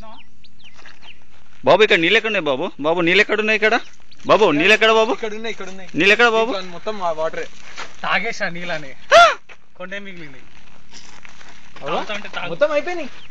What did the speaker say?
బాబు ఇక్కడ నీళ్ళు ఎక్కడ ఉన్నాయి బాబు? బాబు నీళ్ళు ఎక్కడ ఉన్నాయి ఇక్కడ? బాబు నీళ్ళు ఎక్కడ బాబు? నీళ్ళు ఎక్కడ బాబు? మొత్తం వాటరే తాగేసా నీళ్ళని కొంటే మిగిలింది మొత్తం అయిపోయినాయి.